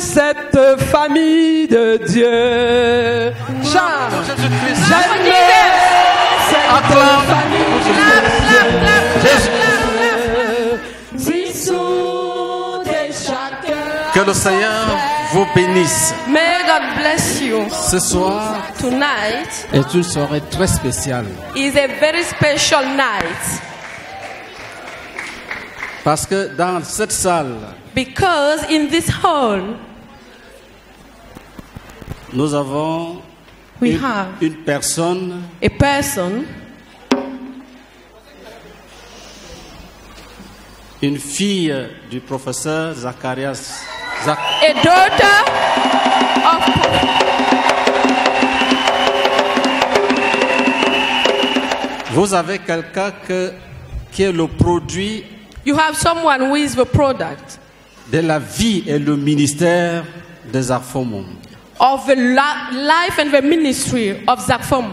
cette famille de Dieu. Chante. J'aime cette famille de Dieu. Que le Seigneur vous bénisse. May God bless you. Ce soir Tonight est une soirée très spéciale. is a very special night. Parce que dans cette salle, Because in this hall, nous avons we have une personne a person, une fille du professeur Zacharias. a daughter of. Vous avez quelqu'un qui est le produit You have someone who is the product de la vie et le ministère des Zarfomon. of the life and the ministry of Zakfom.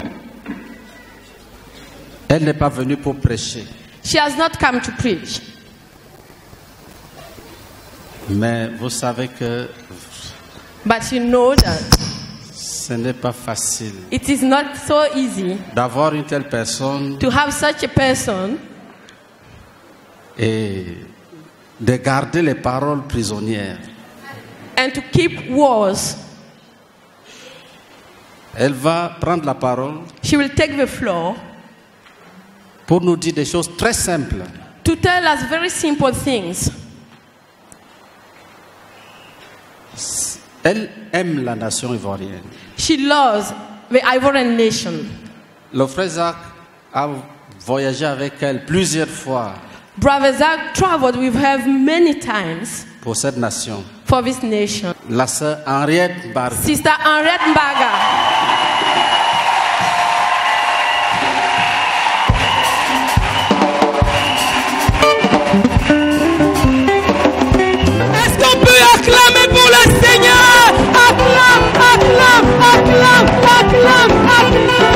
Elle n'est pas venue pour prêcher, She has not come to preach, mais vous savez que but you know that ce n'est pas facile it is not so easy d'avoir une telle personne to have such a person et de garder les paroles prisonnières. and to keep wars. Elle va prendre la parole She will take the floor pour nous dire des choses très simples. to tell us very simple things. Elle aime la nation ivoirienne. She loves the Ivorian nation. Le frère Zach a voyagé avec elle plusieurs fois Brother Zach traveled with her many times pour cette nation. for this nation. La sœur Henriette Barga. Sister Henriette Mbaga. Est-ce qu'on peut acclamer pour le Seigneur? Acclame, acclame, acclame, acclame, acclame.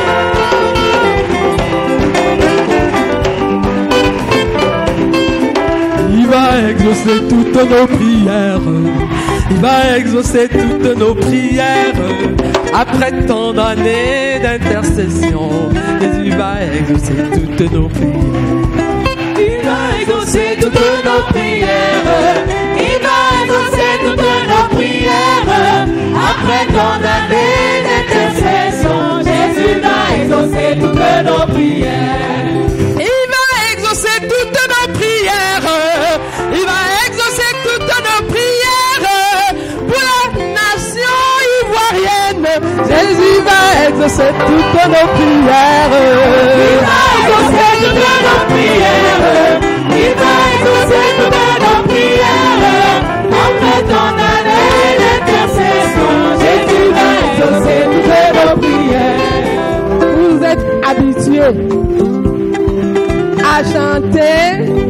Il va exaucer toutes nos prières. Il va exaucer toutes nos prières. Après tant d'années d'intercession, Jésus va exaucer toutes nos prières. Il va exaucer toutes nos prières. Il va exaucer toutes nos prières. Après tant d'années d'intercession, Jésus va exaucer toutes nos prières. Il va exaucer toutes nos prières. Il va exaucer toutes nos prières. Pour la nation ivoirienne, Jésus va exaucer toutes nos prières. Il va exaucer toutes nos prières. Il va exaucer toutes nos prières. Après tant d'années d'intercession, Jésus va exaucer toutes nos prières. Vous êtes habitués à chanter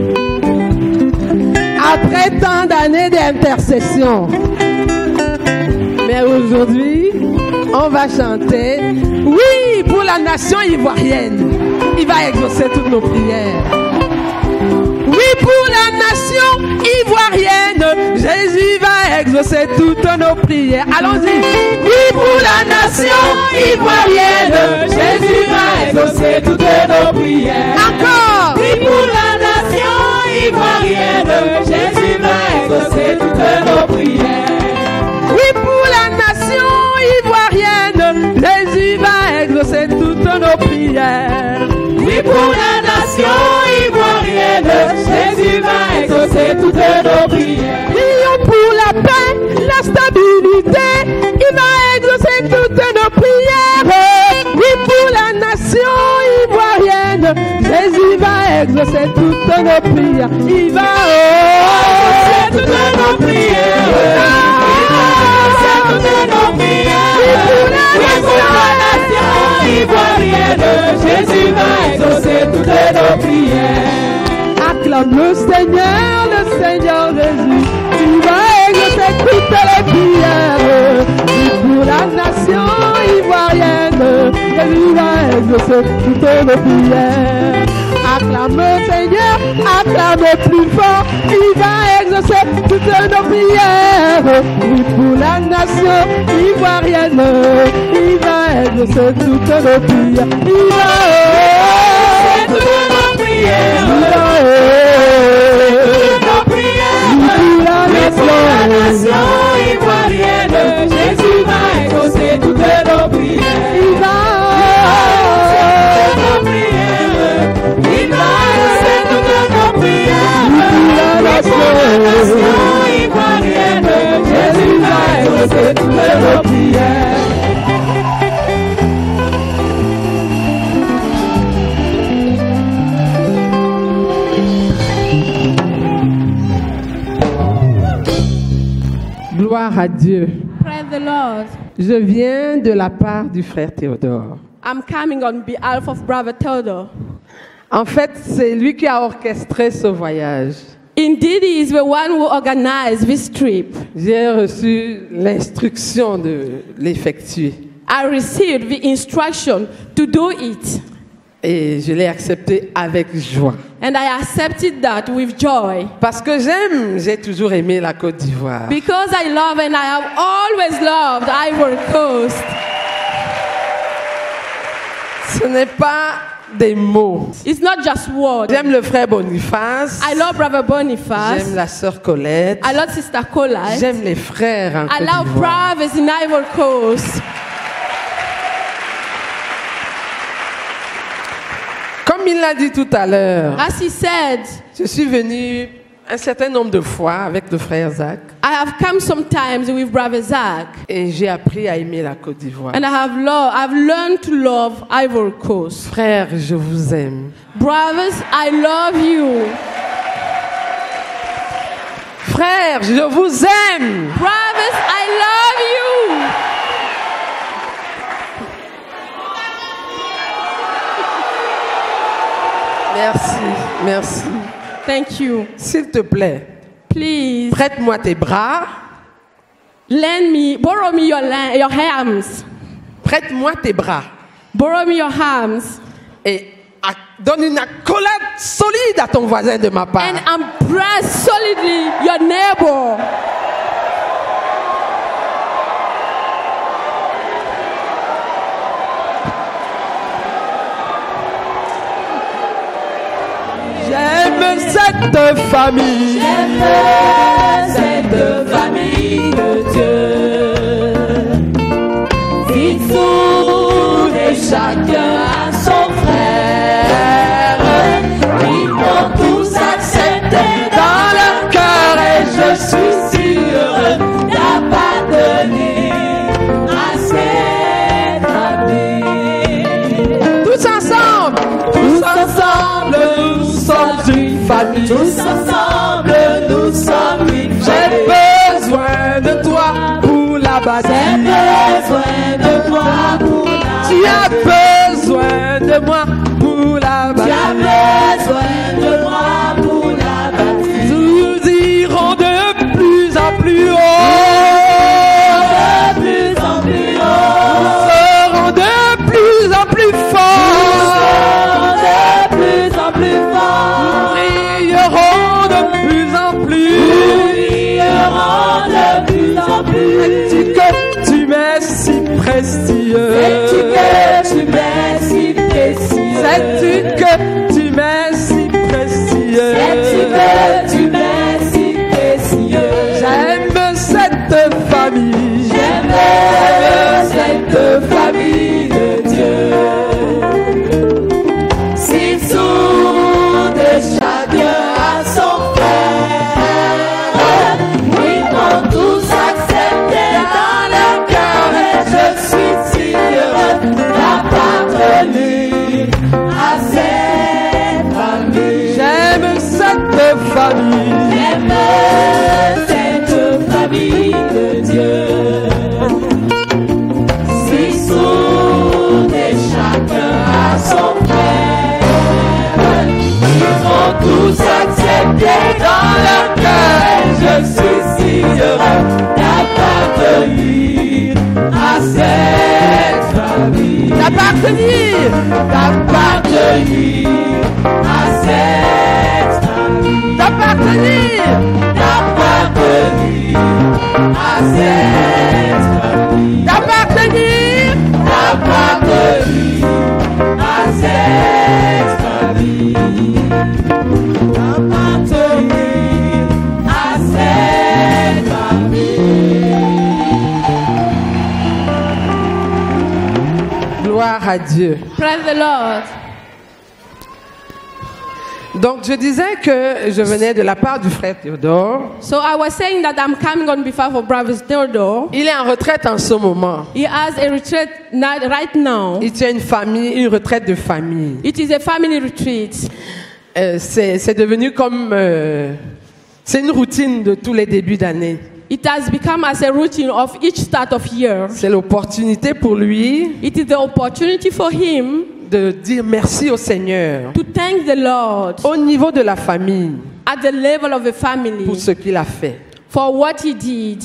après tant d'années d'intercession. Mais aujourd'hui, on va chanter oui pour la nation ivoirienne. Il va exaucer toutes nos prières. Oui pour la nation ivoirienne. Jésus va exaucer toutes nos prières. Allons-y. Oui pour la nation ivoirienne. Jésus va exaucer toutes nos prières. Encore. Oui pour la nation ivoirienne. Jésus va exaucer toutes nos prières. Oui pour la nation ivoirienne. Jésus va exaucer toutes nos prières. Oui pour la nation ivoirienne. Jésus va exaucer toutes nos prières. Prions pour la paix, la stabilité. Il va exaucer toutes nos prières. Oui pour la nation ivoirienne. Jésus va exaucer toutes nos prières. Il va exaucer toutes nos prières. Il va exaucer toutes nos prières. Oui pour la nation ivoirienne. Jésus va exaucer toutes nos prières. Acclame le Seigneur Jésus. Il va exaucer toutes les prières. Oui pour la nation ivoirienne. Jésus va exaucer toutes nos prières. Acclame le Seigneur, acclame plus fort. Il va exaucer toutes nos prières. oui, pour la nation ivoirienne, il va exaucer toutes nos prières. Il va exaucer toutes nos prières. Il va exaucer pour la nation ivoirienne, Jésus va exaucer toutes nos prières. Il va exaucer nos prières. Il va exaucer toutes nos prières. Pour la nation ivoirienne, Jésus va exaucer toutes nos prières. Gloire à Dieu. Praise the Lord. Je viens de la part du frère Théodore. I'm coming on behalf of Brother Theodore. En fait, c'est lui qui a orchestré ce voyage. Indeed, he is the one who organized this trip. J'ai reçu l'instruction de l'effectuer. I received the instruction to do it. Et je l'ai accepté avec joie. And I accepted that with joy. Parce que j'ai toujours aimé la Côte d'Ivoire. Because I love and I have always loved Ivory Coast. Ce n'est pas des mots. It's not just words. J'aime le frère Boniface. I love Brother Boniface. J'aime la sœur Colette. I love Sister Colette. J'aime les frères en I Côte love d'Ivoire. brothers in Ivory Coast. Comme il l'a dit tout à l'heure, As he said, je suis venu un certain nombre de fois avec le frère Zach I have come sometimes with Brother Zach. et j'ai appris à aimer la Côte d'Ivoire. And I've learned to love Ivory Coast. Frères, je vous aime. Brothers, I love you. Frères, je vous aime. Brothers, I love you. Merci, merci. Thank you. S'il te plaît, Please, prête-moi tes bras. borrow me your hands. Prête-moi tes bras. Borrow me your hands. Et donne une accolade solide à ton voisin de ma part. And embrace solidly your neighbor. J'aime cette famille. J'aime cette famille de Dieu. Fixons et chacun à son frère. Ils vont tous accepter dans leur cœur et je suis si heureux d'appartenir à cette famille. Tous ensemble, nous sommes une famille. Tous ensemble, nous sommes une J'ai famille. besoin de toi pour la J'ai bataille. besoin de toi pour la Tu as besoin de moi pour la Tu as bataille. besoin de moi pour la bataille. Nous irons de plus en plus haut. De plus en plus Nous haut. serons de plus en plus forts. De plus en plus Nous fort. brillerons de plus en plus. Brillerons de plus en plus. Sais-tu que tu m'es si précieux? Sais-tu que tu m'es si précieux? Sais-tu que tu m'es si précieux? Sais-tu que tu m'es si précieux? J'aime cette famille. J'aime cette famille de Dieu. S'ils sont de chacun à son frère, ils vont tous accepter dans leur cœur et je suis si heureux d'appartenir à cette famille. J'aime cette famille. J'aime cette famille de Dieu. S'ils sont de chacun à son frère, ils vont tous accepter dans leur cœur. Et je suis si heureux d'appartenir à cette famille. D'appartenir. D'appartenir à cette famille. D'appartenir. D'appartenir cette famille. D'appartenir À cette famille. Appartenir à cette famille. Gloire à Dieu. Praise the Lord. Donc, je disais que je venais de la part du frère Théodore. So I was saying that I'm coming on behalf of Brother Theodore. Il est en retraite en ce moment. He has a retreat right now. Il tient une retraite de famille. It is a family retreat. C'est devenu comme... c'est une routine de tous les débuts d'année. It has become as a routine of each start of year. C'est l'opportunité pour lui It is the opportunity for him de dire merci au Seigneur to thank the Lord au niveau de la famille at the level of the family pour ce qu'il a fait. for what he did.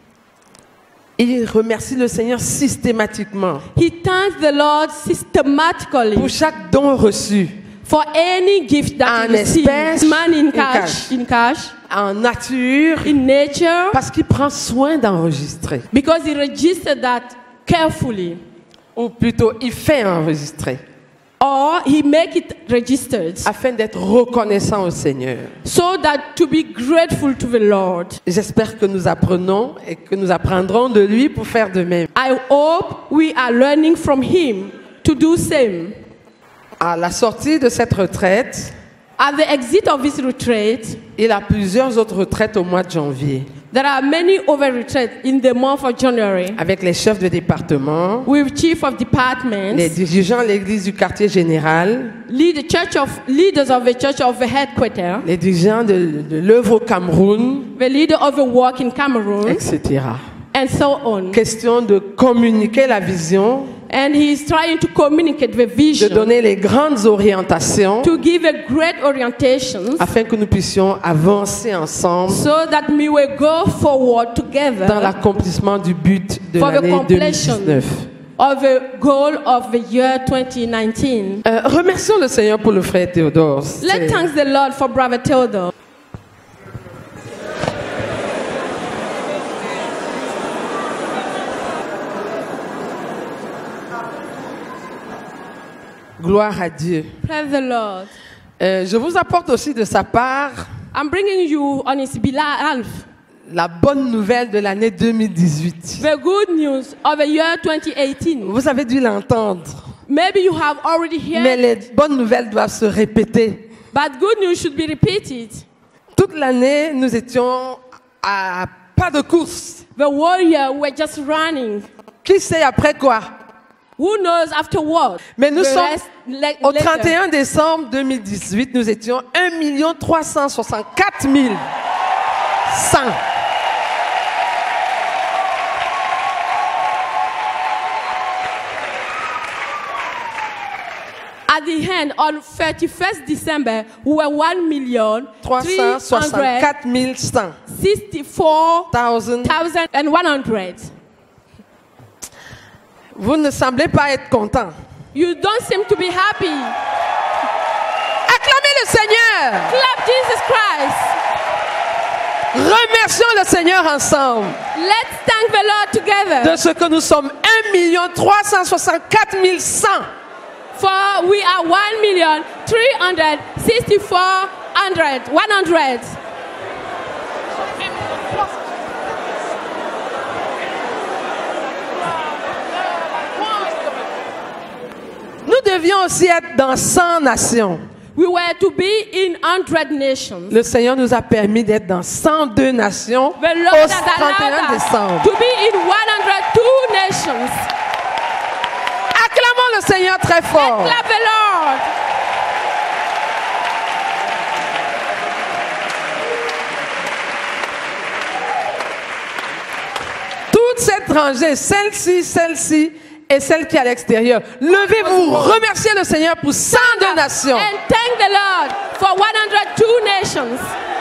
Il remercie le Seigneur systématiquement He thanks the Lord systematically pour chaque don reçu, for any gift that En he receives, espèces, money in in cash, en nature, in nature, parce qu'il prend soin d'enregistrer. because he registered that carefully, Ou plutôt, il fait enregistrer or he make it registered, afin d'être reconnaissant au Seigneur. so that to be grateful to the Lord. J'espère que nous apprenons et que nous apprendrons de lui pour faire de même. I hope we are learning from him to do same. À la sortie de cette retraite, At the exit of this retreat, il a plusieurs autres retraites au mois de janvier there are many other retreats in the month of January avec les chefs de département, with chief of departments, les dirigeants de l'église du quartier général, leaders of the church of the headquarters, les dirigeants de l'œuvre au Cameroun, the leader of the work in Cameroon, etc. and so on. Question de communiquer la vision, And he is trying to communicate the de vision, donner les grandes orientations to give a great orientation, afin que nous puissions avancer ensemble so that we will go forward dans together l'accomplissement du but de for the l'année completion 2019. of the goal of the year 2019. Remercions le Seigneur pour le frère Théodore. Let's thank the Lord for Brother Theodore. Gloire à Dieu. Praise the Lord. Je vous apporte aussi de sa part I'm bringing you on his behalf la bonne nouvelle de l'année 2018. the good news of the year 2018. Vous avez dû l'entendre, Maybe you have already mais heard, les bonnes nouvelles doivent se répéter. but good news should be repeated. Toute l'année, nous étions à pas de course. The whole year we're just running. Qui sait après quoi? Who knows afterward? Mais nous The sommes rest au later. 31 décembre 2018, nous étions 1 364 100. At the end, on 31st December, we were 364 100. 1,364,100. Vous ne semblez pas être content. You don't seem to be happy. Acclamez le Seigneur. Clap Jesus Christ. Remercions le Seigneur ensemble Let's thank the Lord together. de ce que nous sommes 1 364 100. For we are 1,364,100. Nous devions aussi être dans 100 nations. We were to be in 100 nations. Le Seigneur nous a permis d'être dans 102 nations The Lord au has 31 allowed us décembre. to be in 102 nations. Acclamons le Seigneur très fort. Clap the Lord. Toute cette rangée, celle-ci et celle qui est à l'extérieur. Levez-vous, remerciez le Seigneur pour 102 nations. And thank the Lord for 102 nations.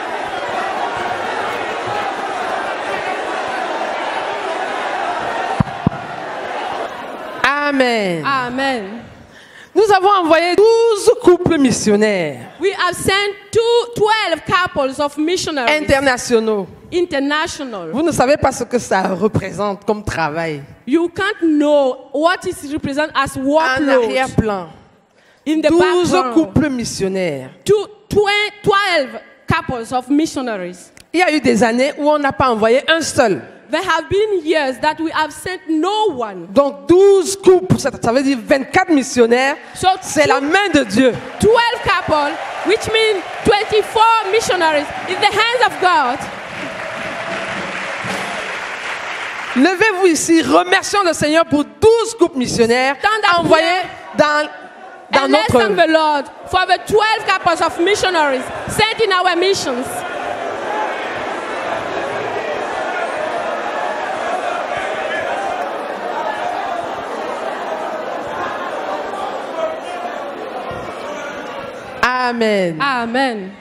Amen. Amen. Nous avons envoyé 12 couples missionnaires We have sent 12 couples of missionaries internationaux international. Vous ne savez pas ce que ça représente comme travail. You can't know what is represented as En workload arrière-plan, in the 12 background. couples missionnaires. 12 couples of missionaries. Il y a eu des années où on n'a pas envoyé un seul. There have been years that we have sent no one. Donc 12 couples, ça veut dire 24 missionnaires. So C'est la main de Dieu. 12 couples, which means 24 missionaries, in the hands of God. Levez-vous ici, remercions le Seigneur pour 12 couples missionnaires Stand up envoyés here. dans And let's notre thank the Lord for the 12 couples of missionaries sent in our missions. Amen. Amen.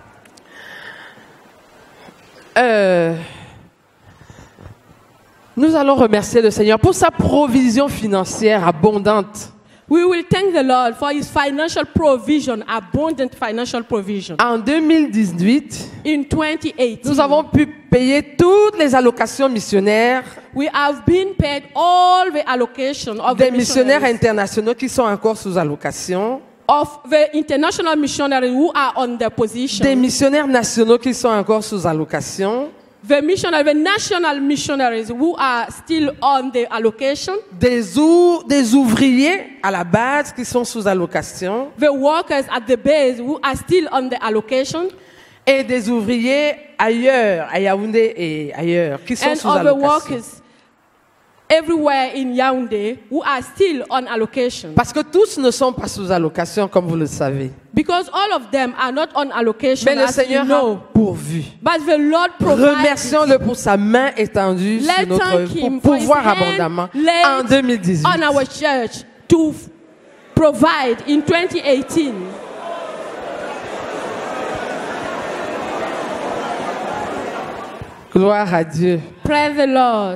Nous allons remercier le Seigneur pour sa provision financière abondante. We will thank the Lord for his financial provision, abundant financial provision. En 2018, In 2018, nous avons pu payer toutes les allocations missionnaires we have been paid all the allocation of des the missionnaires missionaries, internationaux qui sont encore sous allocation, of the international missionaries who are on their des position, missionnaires nationaux qui sont encore sous allocation, the national missionaries who are still on the allocation, des ouvriers à la base qui sont sous allocation the workers at the base who are still on the allocation, et des ouvriers ailleurs, à Yaoundé et ailleurs, qui sont and sous other allocation. workers everywhere in Yaoundé who are still on allocation. Parce que tous ne sont pas sous allocation, comme vous le savez. Because all of them are not on allocation, Mais le as Seigneur you know. a pourvu. But the Lord provides. Remercions-le pour sa main étendue sur Let's notre thank him pour for his pouvoir hand abondamment laid en 2018. on our church to provide in 2018. Gloire à Dieu. Praise the Lord.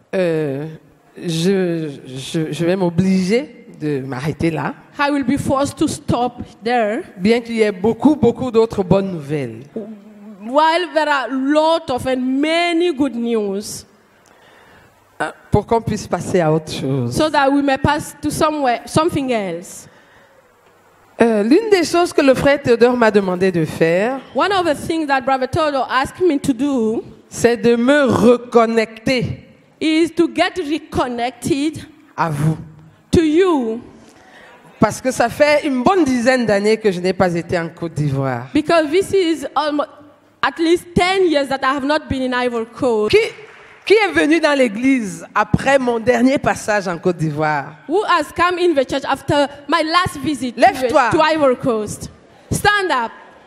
Je vais m'obliger de m'arrêter là, I will be forced to stop there. bien qu'il y ait beaucoup d'autres bonnes nouvelles. While there are a lot of and many good news, Pour qu'on puisse passer à autre chose. so that we may pass to something else. L'une des choses que le frère Théodore m'a demandé de faire, One of the things that Brother Todo asked me to do c'est de me reconnecter is to get reconnected à vous. to you, Parce que ça fait une bonne dizaine d'années que je n'ai pas été en Côte d'Ivoire. because this is almost at least 10 years that I have not been in Ivory Coast. Qui est venu dans l'église après mon dernier passage en Côte d'Ivoire? Who has come in the church after my last visit Lève-toi. to Ivory Coast? Stand up.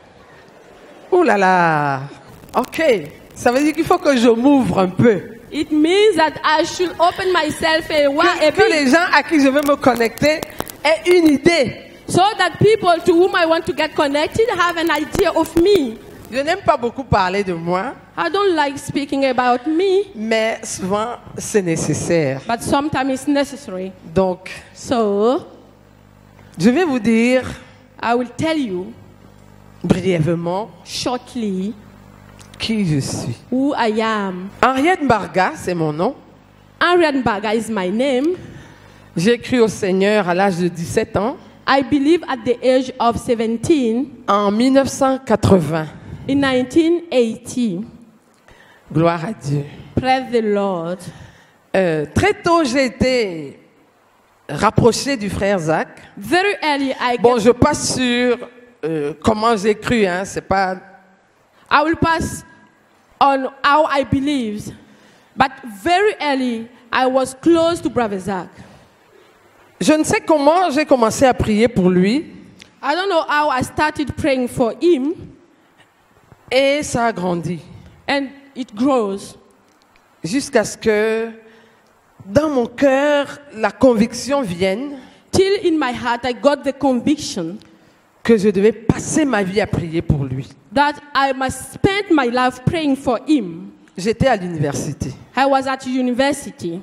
Ouh là là. Ok. Ça veut dire qu'il faut que je m'ouvre un peu. It means that I should open myself a Que bit les gens à qui je veux me connecter aient une idée. so that people to whom I want to get connected have an idea of me. Je n'aime pas beaucoup parler de moi, I don't like speaking about me, mais souvent c'est nécessaire. but sometimes it's necessary. Donc, So je vais vous dire I will tell you brièvement shortly qui je suis. who I am. Henriette Barga, c'est mon nom. Ariane Baga is my name. J'ai cru au Seigneur à l'âge de 17 ans, I believe at the age of 17 en 1980. in 1980. Gloire à Dieu. Praise the Lord. Très tôt, j'ai été rapproché du frère Zach. Very early Bon, je passe sur comment j'ai cru, hein, c'est pas... I will pass on how I believed. But very early I was close to Brother Zach. Je ne sais comment j'ai commencé à prier pour lui I don't know how I started praying for him, et ça a grandi and it grows. jusqu'à ce que dans mon cœur, la conviction vienne Till in my heart I got the conviction que je devais passer ma vie à prier pour lui. that I must spend my life praying for him. J'étais à l'université. I was at university.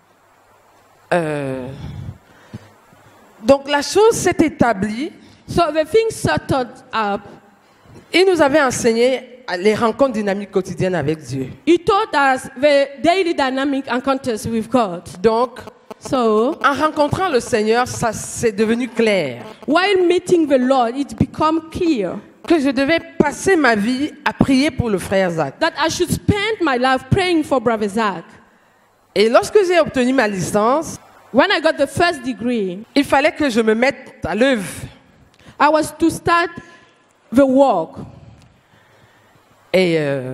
Donc la chose s'est établie. So the thing started up. Il nous avait enseigné les rencontres dynamiques quotidiennes avec Dieu. He taught us the daily dynamic encounters with God. Donc, So, en rencontrant le Seigneur, ça c'est devenu clair while meeting the Lord, it became clear que je devais passer ma vie à prier pour le frère Zach. that I should spend my life praying for Brother Zach. Et lorsque j'ai obtenu ma licence, When I got the first degree, il fallait que je me mette à l'œuvre. I was to start the work. Et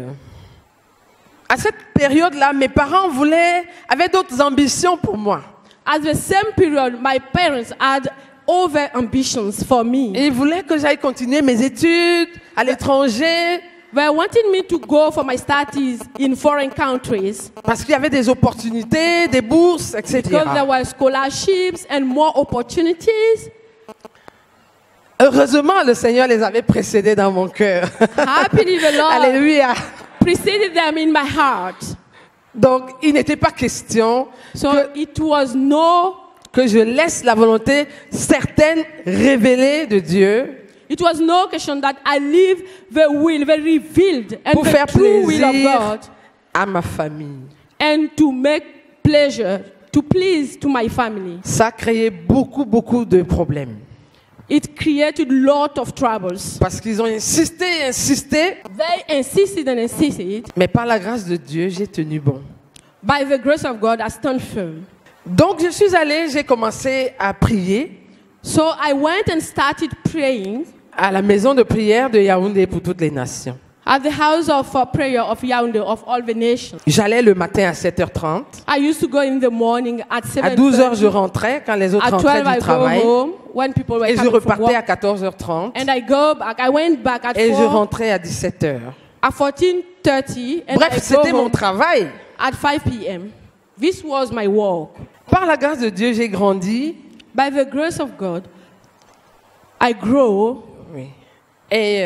à cette période-là, mes parents avaient d'autres ambitions pour moi. At the same period, my parents had over ambitions for me. Et ils voulaient que j'aille continuer mes études à l'étranger They wanted me to go for my studies in foreign countries parce qu'il y avait des opportunités, des bourses, etc. because there were scholarships and more opportunities. Heureusement, le Seigneur les avait précédés dans mon cœur. Happily, the Lord Alléluia. preceded them in my heart. Donc, il n'était pas question So it was no, que je laisse la volonté certaine révélée de Dieu it was no question that I leave the will, the revealed and pour the faire true will of plaisir God, à ma famille. and to make pleasure, to please to my family. Ça a créé beaucoup de problèmes. It created a lot of troubles. Parce qu'ils ont insisté, They insisted and insisted. mais par la grâce de Dieu, j'ai tenu bon. By the grace of God, I stand firm. Donc, je suis allée, j'ai commencé à prier So I went and started praying à la maison de prière de Yaoundé pour toutes les nations. at the house of prayer of Yaoundé of all the nations. J'allais le matin à 7h30. I used to go in the morning at À 12h, 7:30. je rentrais quand les autres At 12, rentraient I du go travail. home when people were Et je coming from repartais à work. 14h30. And I go back. I went back at Et je 4, rentrais à 17h. at 14:30, and Bref, I go c'était mon home travail. at 5 p.m. This was my work. Par la grâce de Dieu, j'ai grandi. By the grace of God, I grow. Oui. Et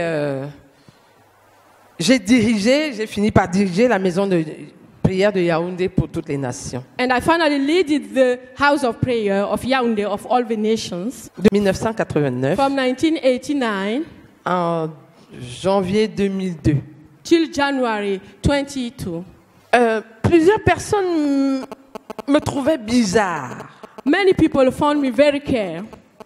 j'ai fini par diriger la maison de prière de Yaoundé pour toutes les nations. And I finally led the house of prayer of Yaoundé of all the nations De 1989 from 1989 en janvier 2002. till January 22. Plusieurs personnes me trouvaient bizarre Many people found me very care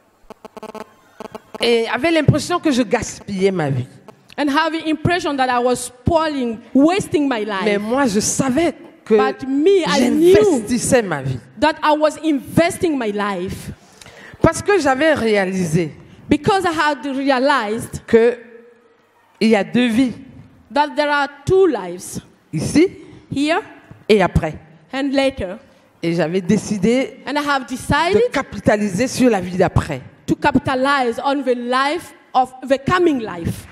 et avaient l'impression que je gaspillais ma vie. and have the impression that I was spoiling, wasting my Mais life. moi, je savais que But me, I knew j'investissais ma vie. that I was investing my life Parce que j'avais réalisé because I had realized qu'il y a deux vies, that there are two lives, ici here et après. and later. Et j'avais décidé And I have de decided capitaliser sur la vie d'après. to capitalize on the life of the coming life.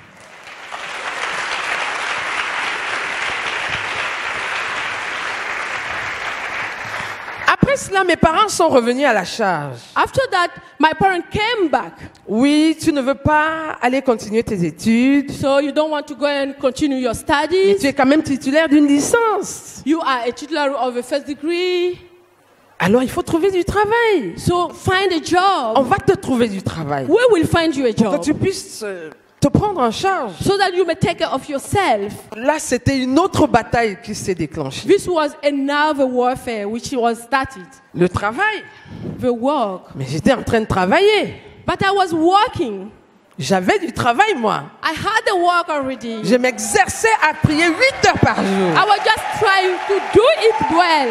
Après cela, mes parents sont revenus à la charge. After that, my parents came back. Oui, tu ne veux pas aller continuer tes études, So you don't want to go and continue your mais studies. tu es quand même titulaire d'une licence. You are a titular of a first degree. Alors il faut trouver du travail. So find a On job. va te trouver du travail. We will find you a Que job tu puisses te prendre en charge. so that you may take care of yourself. Là, c'était une autre bataille qui s'est déclenchée. This was another warfare which was started. Le travail. The work. Mais j'étais en train de travailler. But I was working. J'avais du travail, moi. I had the work already. Je m'exerçais à prier 8 heures par jour. I was just trying to do it well.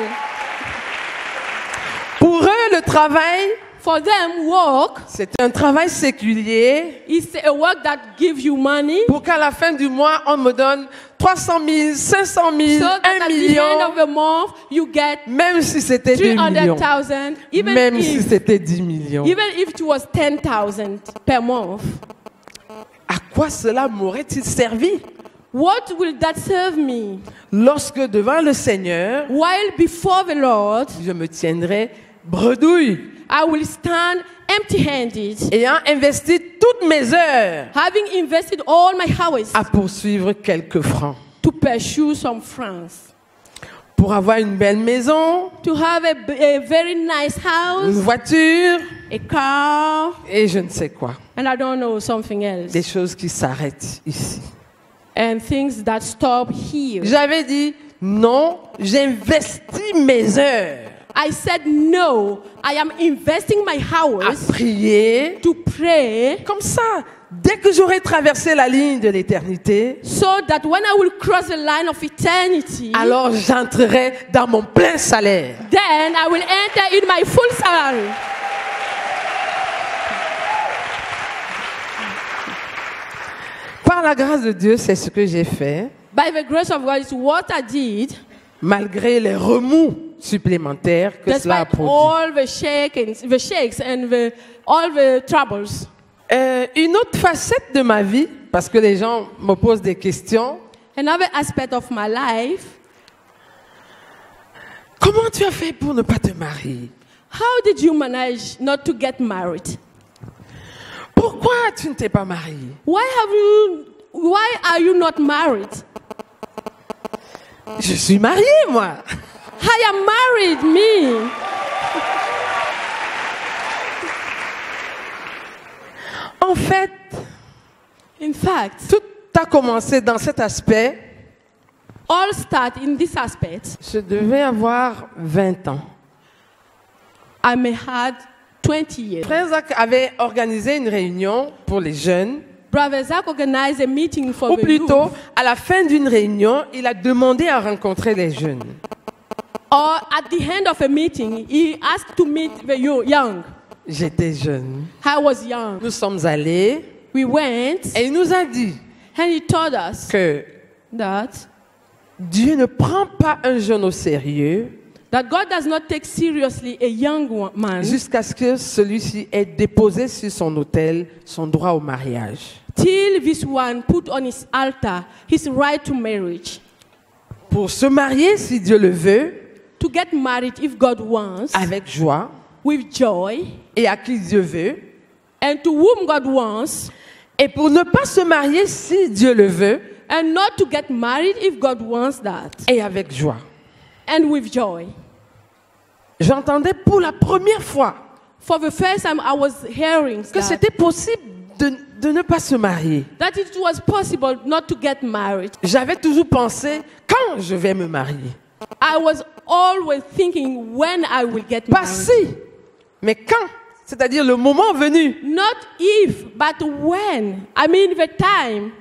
Pour eux, le travail, For them, work c'était un travail séculier is a work that gives you money pour qu'à la fin du mois, on me donne 300 000, 500 000, so that 1 at the end million, of the month you get même si c'était 2 millions, 300,000, even même si if c'était 10 millions. it was 10,000 per month. À quoi cela m'aurait-il servi What will that serve me? lorsque devant le Seigneur, While before the Lord, je me tiendrai bredouille, I will stand empty-handed, ayant investi toutes mes heures having invested all my hours à poursuivre quelques francs, to pursue some friends, pour avoir une belle maison, to have a very nice une house, voiture a car, et je ne sais quoi. and I don't know, something else. Des choses qui s'arrêtent ici. and things that stop here. J'avais dit, non, j'investis mes heures I said, no, I am investing my à hours prier. to pray Comme ça, dès que j'aurai traversé la ligne de l'éternité, so that when I will cross the line of eternity, alors j'entrerai dans mon plein salaire. then I will enter in my full salary. Par la grâce de Dieu, c'est ce que j'ai fait, By the grace of God, it's what I did, malgré les remous supplémentaires que cela a despite produit. all the shakes and all the troubles. Une autre facette de ma vie, parce que les gens me posent des questions, Another aspect of my life, comment tu as fait pour ne pas te marier? how did you manage not to get married? Pourquoi tu ne t'es pas marié? Why are you not married? Je suis marié, moi. I am married, me. En fait, In fact, tout a commencé dans cet aspect. all start in this aspect. Je devais avoir 20 ans. I may had 20 years. Frère Zach avait organisé une réunion pour les jeunes. Brother Zach organized a meeting for Ou the plutôt, youth. à la fin d'une réunion, il a demandé à rencontrer les jeunes. Or at the end of a meeting, he asked to meet the young. J'étais jeune. I was young. Nous sommes allés We went, et il nous a dit and he told us que that Dieu ne prend pas un jeune au sérieux God does not take seriously a young man jusqu'à ce que celui-ci ait déposé sur son autel son droit au mariage. till this one put on his altar his right to marriage. Pour se marier, si Dieu le veut, To get married if God wants, avec joie, with joy, et à qui Dieu veut, and to whom God wants, et pour ne pas se marier, si Dieu le veut, and not to get married if God wants that, et avec joie. and with joy. J'entendais pour la première fois For the first time, I was hearing que c'était possible de ne pas se marier. that it was possible not to get married. J'avais toujours pensé, quand je vais me marier? I was always thinking when I will get Pas married. si, mais quand? C'est-à-dire le moment venu. Not if, but when. I mean the time.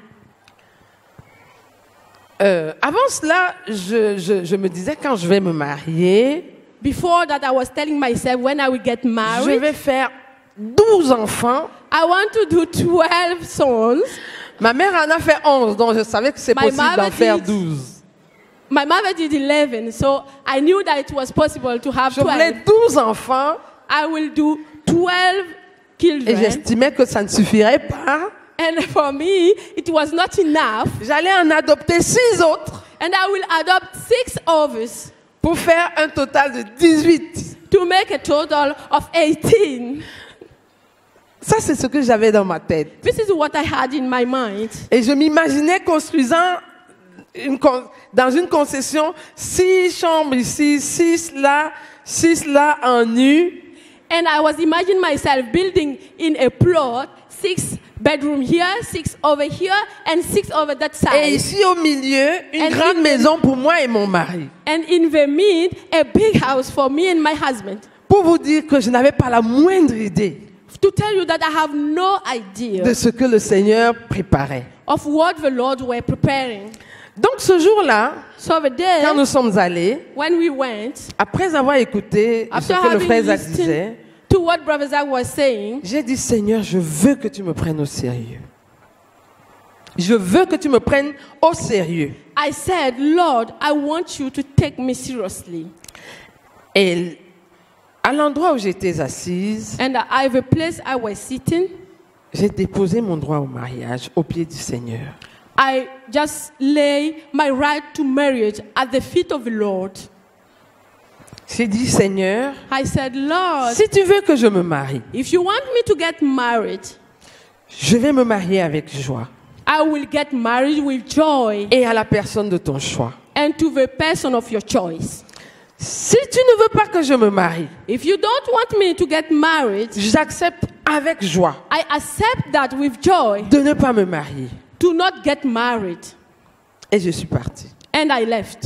Avant cela, je me disais, quand je vais me marier, Before that, I was telling myself when I will get je married, vais faire 12 enfants. I want to do 12 sons. Ma mère en a fait 11, donc je savais que c'est My possible d'en mother faire did. 12. My mother did 11, so I knew that it was possible to have Je voulais 12. 12 enfants I will do 12 et children. j'estimais que ça ne suffirait pas. And for me, it was not enough. J'allais en adopter 6 autres And I will adopt 6 others pour faire un total de 18. to make a total of 18. Ça, c'est ce que j'avais dans ma tête. This is what I had in my mind. Et je m'imaginais construisant dans une concession 6 chambres ici, 6 là en nu. And I was imagining myself building in a plot 6 bedroom here, 6 over here, and 6 over that Et side. ici au milieu, une And grande in the- maison pour moi et mon mari. And in the mid, a big house for me and my husband. Pour vous dire que je n'avais pas la moindre idée To tell you that I have no idea de ce que le Seigneur préparait. of what the Lord were preparing. Donc ce jour-là, So the day quand nous sommes allés, when we went, après avoir écouté ce after que le having frère Zach listened disait, to what Brother Zach was saying, j'ai dit, Seigneur, je veux que tu me prennes au sérieux. Je veux que tu me prennes au sérieux. I said, Lord, I want you to take me seriously. Et à l'endroit où j'étais assise, And at the place I was sitting, j'ai déposé mon droit au mariage au pied du Seigneur. I just lay my right to marriage at the feet of the Lord. J'ai dit, Seigneur, I said, Lord, si tu veux que je me marie, if you want me to get married, je vais me marier avec joie I will get married with joy et à la personne de ton choix. and to the person of your choice. Si tu ne veux pas que je me marie, If you don't want me to get married, j'accepte avec joie I accept that with joy de ne pas me marier. to not get married. Et je suis partie. And I left.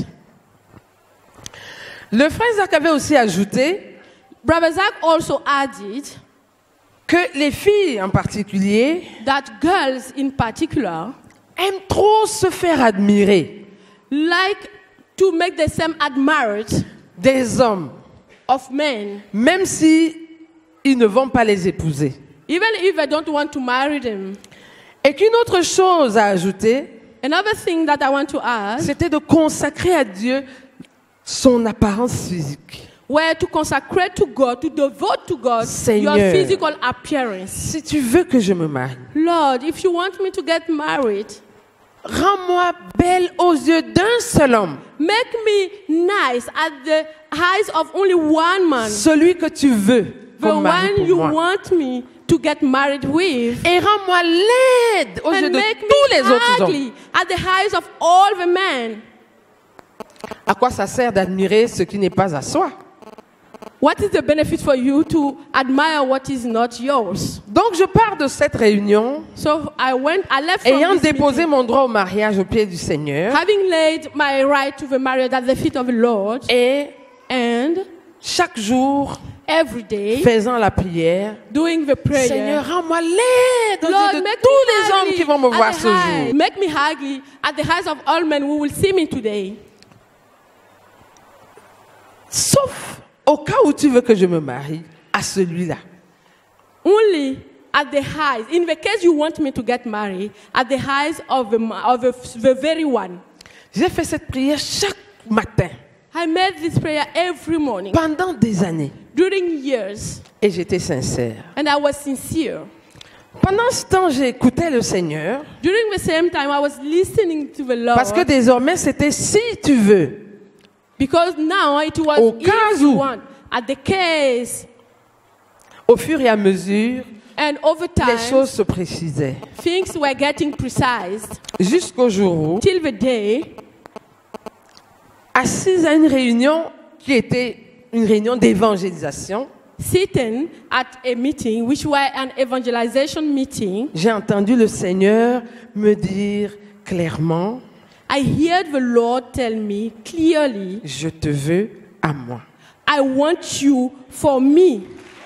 Le frère Zach avait aussi ajouté Brother Zach also added que les filles en particulier that girls in particular aiment trop se faire admirer like to make themselves admired des hommes, of men, même si ils ne vont pas les épouser. even if they don't want to marry them. Et qu'une autre chose à ajouter, Another thing that I want to add c'était de consacrer à Dieu son apparence physique. were to consecrate to God, to devote to God Seigneur. your physical appearance. Si tu veux que je me marie, Lord, if you want me to get married, rends-moi belle aux yeux d'un seul homme, make me nice at the eyes of only one man, celui que tu veux the comme mari one pour you moi. want me to get married with. Et rends-moi laide aux yeux And de make tous les me autres hommes. ugly at the eyes of all the men. À quoi ça sert d'admirer ce qui n'est pas à soi? What is the benefit for you to admire what is not yours? Donc je pars de cette réunion So I left from ayant this déposé meeting, mon droit au mariage au pied du Seigneur having laid my right to the marriage at the feet of the Lord, et and chaque jour every day faisant la prière. doing the prayer. Seigneur, rends-moi laide aux Lord, yeux de make tous me les hommes ugly qui vont me at voir the ce eye- jour. Make me ugly at the eyes of all men who will see me today. Sauf au cas où tu veux que je me marie à celui-là. Only at the eyes, in the case you want me to get married, at the eyes of the very one. J'ai fait cette prière chaque matin I made this prayer every morning pendant des années during years, et j'étais sincère. and I was sincere. Pendant ce temps, j'écoutais le Seigneur During the same time, I was listening to the Lord parce que désormais c'était si tu veux. because now it was Au if cas you où. want, at the case, Au fur et à mesure, and over les time, choses se précisaient. things were getting precise Jusqu'au jour où, till the day assise à une réunion qui était une réunion d'évangélisation, sitting at a meeting, which were an evangelization meeting, j'ai entendu le Seigneur me dire clairement, I heard the Lord tell me clearly, je te veux à moi. I want you for me.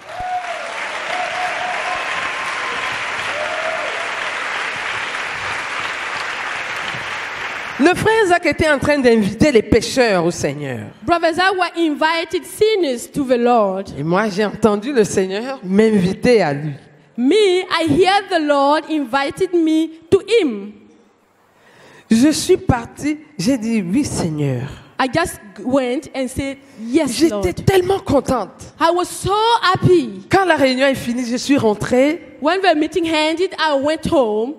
Le frère Zach était en train d'inviter les pécheurs au Seigneur. Brothers, I were invited sinners to the Lord. Et moi, j'ai entendu le Seigneur m'inviter à lui. Me, I hear the Lord invited me to Him. Je suis partie, j'ai dit oui Seigneur. I just went and said, yes, Lord. J'étais tellement contente. I was so happy. Quand la réunion est finie, je suis rentrée When the meeting ended, I went home.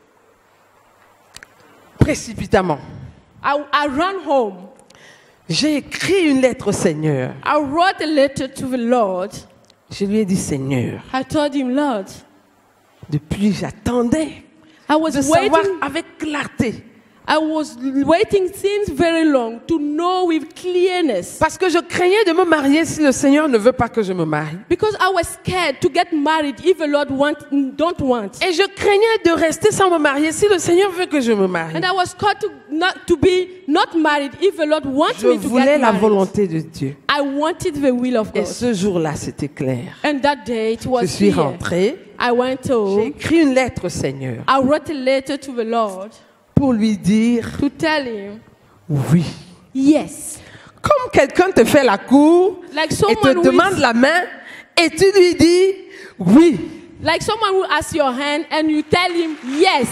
précipitamment. I ran home. J'ai écrit une lettre au Seigneur. I wrote a letter to the Lord. Je lui ai dit Seigneur, I told Him, Lord, depuis j'attendais I was de savoir waiting. avec clarté. I was waiting since very long to know with clearness. Parce que je craignais de me marier si le Seigneur ne veut pas que je me marie. Because I was scared to get married if the Lord don't want. Et je craignais de rester sans me marier si le Seigneur veut que je me marie. And I was called to be not married if the Lord wants Je me to voulais get la married. volonté de Dieu. I wanted the will of Et God. ce jour-là, c'était clair. And that day it was Je suis clear. rentrée. I went J'ai home. écrit une lettre au Seigneur I wrote a letter to the Lord pour lui dire to tell Him, oui. yes. Comme quelqu'un te fait la cour Like et someone te who demande is, la main et tu lui dis oui. like someone who asks your hand and you tell him yes.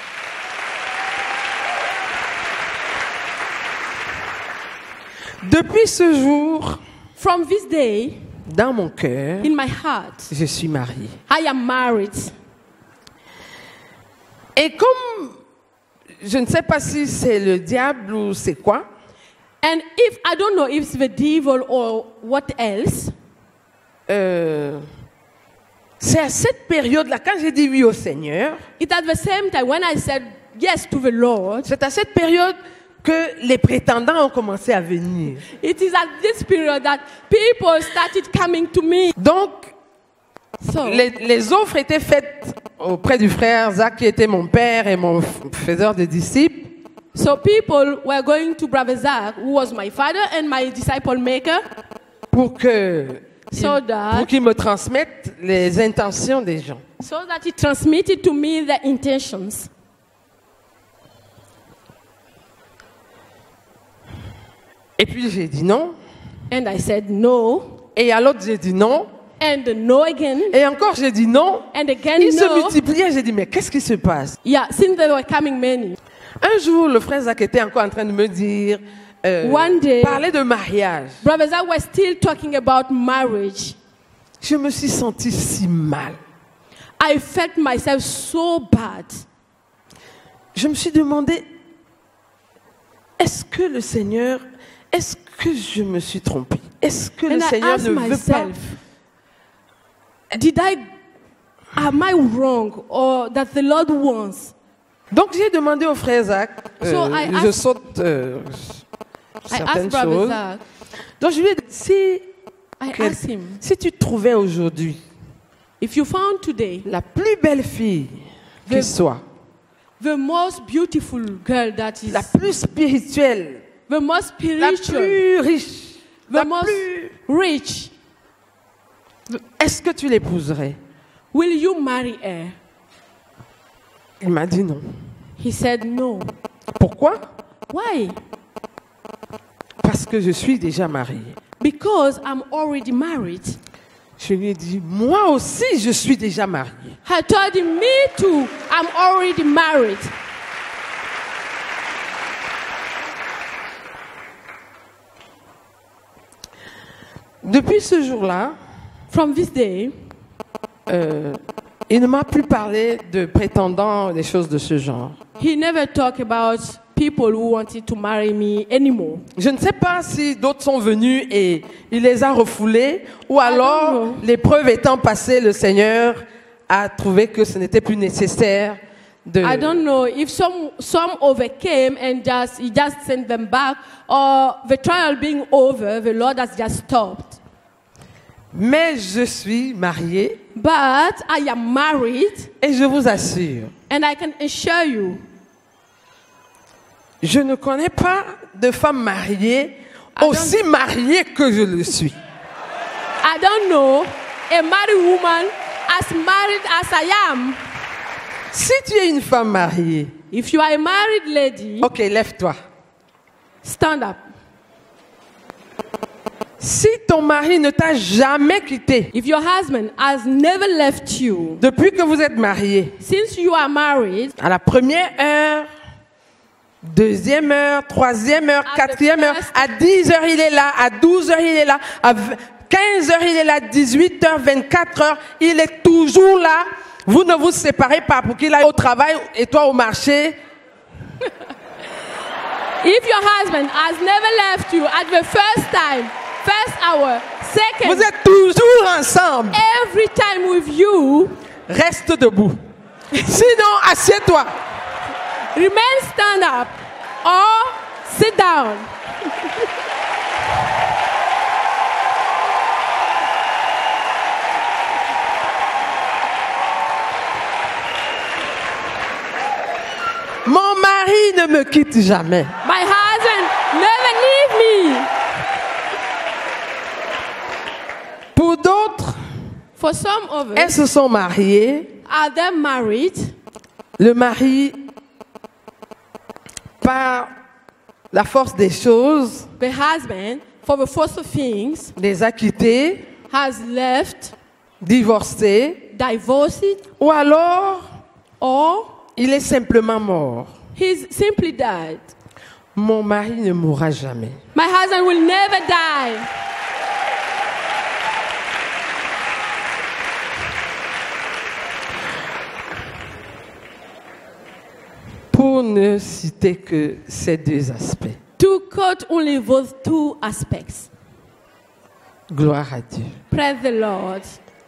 Depuis ce jour, From this day, dans mon cœur, in my heart, je suis mariée. I am married. Et comme je ne sais pas si c'est le diable ou c'est quoi, And if I don't know if it's the devil or what else, c'est à cette période-là, quand j'ai dit oui au Seigneur, it's at the same time when I said yes to the Lord, c'est à cette période que les prétendants ont commencé à venir. it is at this period that people started coming to me. Donc, So les offres étaient faites auprès du frère Zach, qui était mon père et mon faiseur de disciples. So people were going to Brother Zach, who was my father and my disciple maker, pour qu'il me transmette les intentions des gens. so that he transmitted to me the intentions. Et puis j'ai dit non. And I said no, Et à l'autre, j'ai dit non. and no again, Et encore, j'ai dit non. and again Ils se no. multipliaient. J'ai dit, mais qu'est-ce qui se passe? Yeah, since there were coming many. Un jour, le frère Zach était encore en train de me dire, One day, parler de mariage. Brother Zach was still talking about marriage. Je me suis sentie si mal. I felt myself so bad. Je me suis demandé, est-ce que je me suis trompée? Est-ce que le And I Seigneur asked ne veut pas? myself, am I wrong, or that the Lord wants? Donc j'ai demandé au frère Zach, So I je asked- saute I asked certaines Brother choses. Zach, Donc je lui ai dit, I asked him, si tu trouvais aujourd'hui if you found today la plus belle fille qui The- soit, the most beautiful girl that is, la plus spirituelle, the most la spiritual, plus riche, the la most plus... rich, Est-ce que tu l'épouserais? will you marry her? Il m'a dit non. He said no. Pourquoi? Why? Parce que je suis déjà mariée. Because I'm already married. Je lui ai dit, moi aussi, je suis déjà mariée. I told him, me too, I'm already married. Depuis ce jour-là, From this day, il ne m'a plus parlé de prétendants, des choses de ce genre. he never talked about people who wanted to marry me anymore. Je ne sais pas si d'autres sont venus et il les a refoulés, ou don't alors, know. l'épreuve étant passée, le Seigneur a trouvé que ce n'était plus nécessaire de... I don't know if some overcame and he just sent them back, or the trial being over, the Lord has just stopped. Mais je suis mariée But I am married, et je vous assure, and I can assure you, je ne connais pas de femme mariée aussi mariée que je le suis. I don't know a married woman as married as I am. Si tu es une femme mariée, If you are a married lady, ok, lève-toi. stand up. Si ton mari ne t'a jamais quitté If your husband has never left you depuis que vous êtes mariés, since you are married, à la première heure, deuxième heure, troisième heure, At the quatrième heure, first- à 10 heures il est là, à 12 heures il est là, à 15 heures il est là, 18 heures, 24 heures, il est toujours là. Vous ne vous séparez pas pour qu'il aille au travail et toi au marché. if your husband has never left you at the first time, first hour, second, Vous êtes toujours ensemble. every time with you, Reste debout. Sinon, assieds-toi. remain stand up or sit down. Mon mari ne me quitte jamais. My husband never leave me. Pour d'autres, For some of elles us, se sont mariées. are they married? Le mari, par la force des choses, The husband, for the force of things, les a quittés, has left, divorcés, divorced, ou alors or il est simplement mort. he's simply died. Mon mari ne mourra jamais. My husband will never die. Pour ne citer que ces deux aspects. To quote only those two aspects. Gloire à Dieu. Praise the Lord.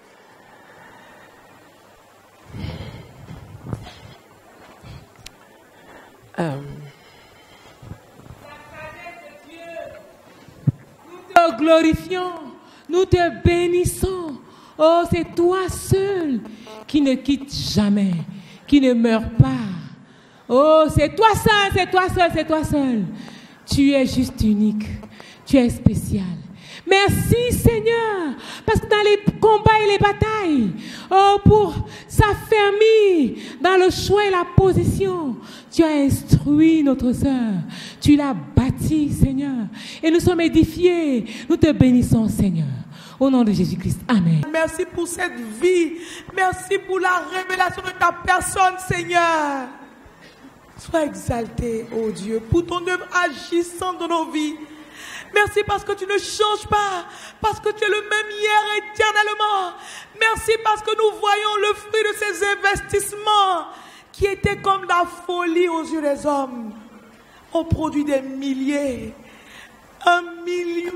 Nous te glorifions, nous te bénissons. Oh, c'est toi seul qui ne quitte jamais, qui ne meurt pas. Oh, c'est toi seul, c'est toi seul, c'est toi seul. Tu es juste unique. Tu es spécial. Merci Seigneur, parce que dans les combats et les batailles, oh, pour s'affermir dans le choix et la position, tu as instruit notre sœur, tu l'as bâtie Seigneur, et nous sommes édifiés. Nous te bénissons Seigneur, au nom de Jésus-Christ, Amen. Merci pour cette vie, merci pour la révélation de ta personne Seigneur. Sois exalté, oh Dieu, pour ton œuvre agissante dans nos vies. Merci parce que tu ne changes pas, parce que tu es le même hier éternellement. Merci parce que nous voyons le fruit de ces investissements qui étaient comme la folie aux yeux des hommes. On produit des milliers, 1 million,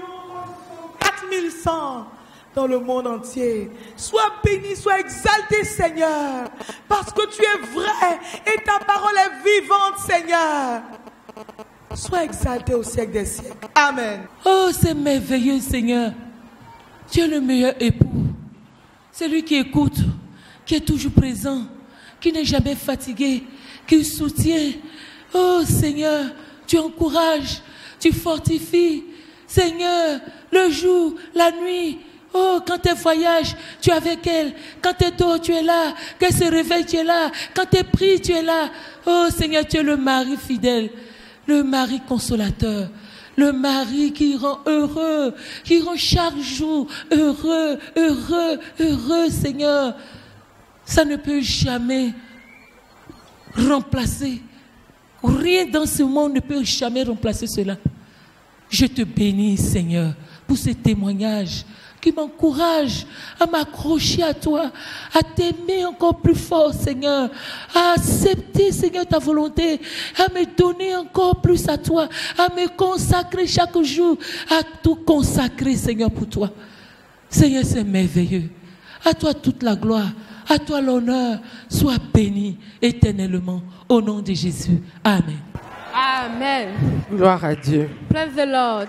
4100 dans le monde entier. Sois béni, sois exalté Seigneur, parce que tu es vrai et ta parole est vivante Seigneur. Sois exalté au siècle des siècles. Amen. Oh, c'est merveilleux, Seigneur. Tu es le meilleur époux. Celui qui écoute, qui est toujours présent, qui n'est jamais fatigué, qui soutient. Oh, Seigneur, tu encourages, tu fortifies. Seigneur, le jour, la nuit. Oh, quand elle voyage, tu es avec elle. Quand elle dort, tu es là. Quand elle se réveille, tu es là. Quand elle prie, tu es là. Oh, Seigneur, tu es le mari fidèle. Le mari consolateur, le mari qui rend heureux, qui rend chaque jour heureux, heureux, heureux, Seigneur. Ça ne peut jamais remplacer. Rien dans ce monde ne peut jamais remplacer cela. Je te bénis, Seigneur, pour ces témoignages qui m'encouragent à m'accrocher à toi, à t'aimer encore plus fort, Seigneur, à accepter, Seigneur, ta volonté, à me donner encore plus à toi, à me consacrer chaque jour, à tout consacrer, Seigneur, pour toi. Seigneur, c'est merveilleux. À toi toute la gloire, à toi l'honneur. Sois béni éternellement, au nom de Jésus. Amen. Amen. Gloire à Dieu. Praise the Lord.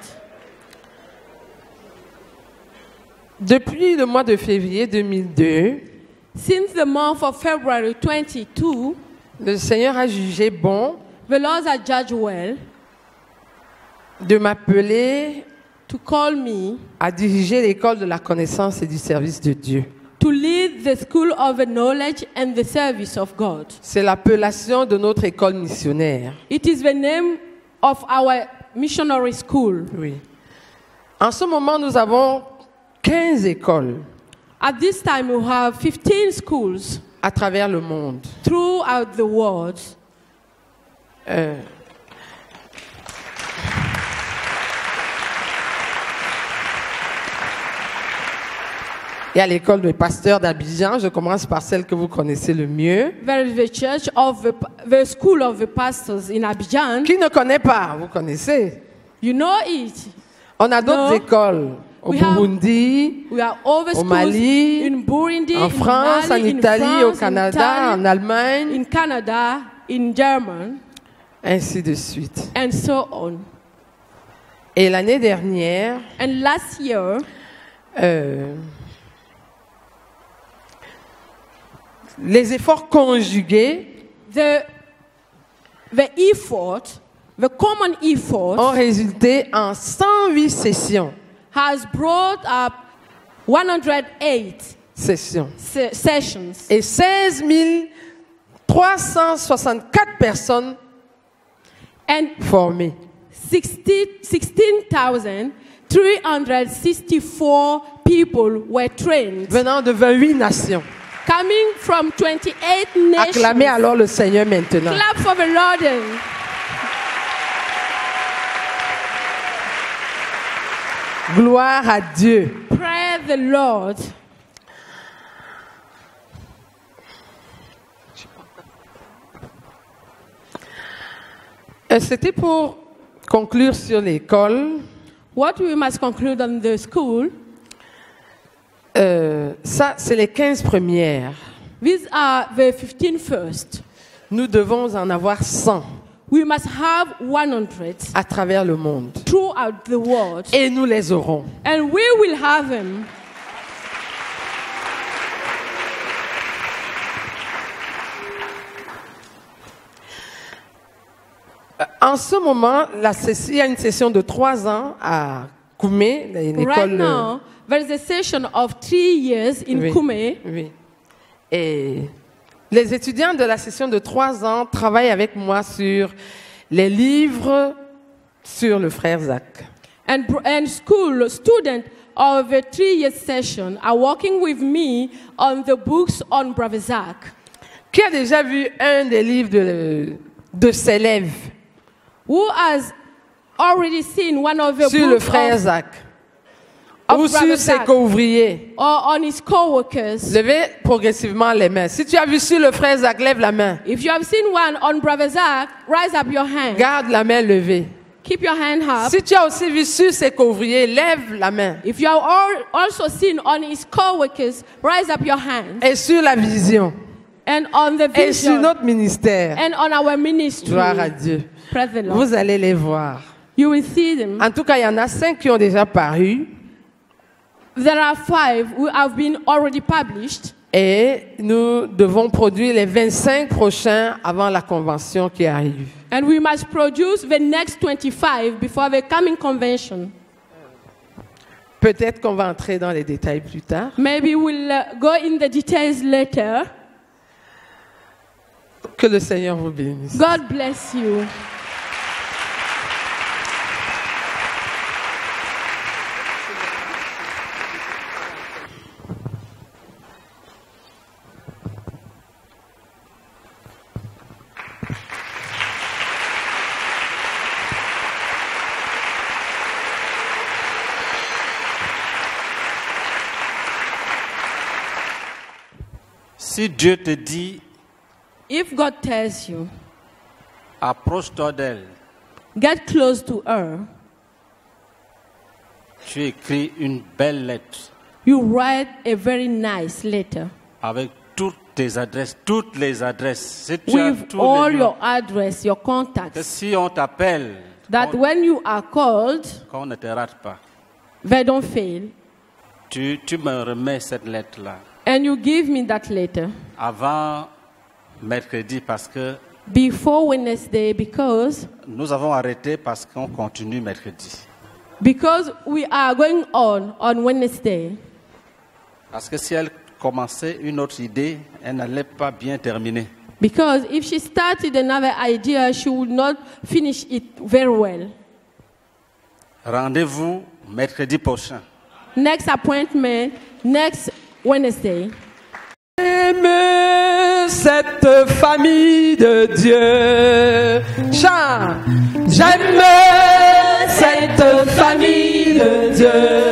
Depuis le mois de février 2002, Since the month of February 22, le Seigneur a jugé bon the Lord has judged well de m'appeler to call me à diriger l'école de la connaissance et du service de Dieu. to lead the school of the knowledge and the service of God. C'est l'appellation de notre école missionnaire. It is the name of our missionary school. Oui. En ce moment, nous avons 15 écoles At this time, we have 15 schools à travers le monde. throughout the world. Il y a l'école des pasteurs d'Abidjan. Je commence par celle que vous connaissez le mieux. There is the church of the school of the pastors in Abidjan. Qui ne connaît pas? Vous connaissez. You know it. On a d'autres No. écoles au We have- Burundi, We are over au schools Mali, in Burundi, en in France, Mali, en in Italie, France, au Canada, in en Italy, Allemagne, in Canada, in German, ainsi de suite. and so on. Et l'année dernière, And last year, les efforts conjugués the effort, the common effort, ont résulté en 108 sessions. has brought up 108 Sessions. sessions Et 16 364 personnes and formées. 16,364 people were trained, Venant de 28 nations. coming from 28 nations. Acclamez alors le Seigneur maintenant. Clap for the Lord. Gloire à Dieu. Praise the Lord. C'était pour conclure sur l'école. What we must conclude on the school, Ça, c'est les 15 premières. these are the 15 first. Nous devons en avoir 100 We must have 100 à travers le monde. throughout the world. Et nous les aurons. And we will have them. En ce moment, il y a une session de 3 ans à Koumé, une Right école. now, there is a session of 3 years in Oui. Kume. Oui. Et les étudiants de la session de 3 ans travaillent avec moi sur les livres sur le frère Zach. And school students of a 3-year session are working with me on the books on Brother Zach. Qui a déjà vu un des livres de ses élèves Who has already seen one of the sur le books frère of, Zach of ou sur Brother ses Zach co-ouvriers? or on his co-workers? Levez progressivement les mains. Si tu as vu sur le frère Zach, lève la main. If you have seen one on Brother Zach, raise up your hand. Garde la main levée. Keep your hand up. Si tu as aussi vu sur ses co-ouvriers, lève la main. If you have also seen on his co-workers, raise up your hand. Et sur la vision. And on the Et sur vision notre ministère. and on our ministry. Gloire à Dieu. Praise the Lord. Vous allez les voir. You will see them. En tout cas, il y en a 5 qui ont déjà paru. There are 5 who have been already published. Et nous devons produire les 25 prochains avant la convention qui arrive. And we must produce the next 25 before the coming convention. Peut-être qu'on va entrer dans les détails plus tard. Maybe we'll go in the details later. Que le Seigneur vous bénisse. God bless you. Si Dieu te dit, If God tells you, approche-toi d'elle, get close to her, tu écris une belle lettre you write a very nice letter avec toutes tes adresses, toutes les adresses. Si tu as with tous all les your noms, address, your que contacts, si on t'appelle, that when you are called, qu'on ne te rate pas, they don't fail. tu me remets cette lettre-là And you give me that letter avant mercredi parce que before Wednesday because nous avons arrêté parce qu'on continue mercredi. we are going on Wednesday. Parce que si elle commençait une autre idée, elle n'allait pas bien terminer. Because if she started another idea, she would not finish it very well. Rendez-vous mercredi prochain. Next appointment, next Wednesday. J'aime cette famille de Dieu. Chant. J'aime cette famille de Dieu.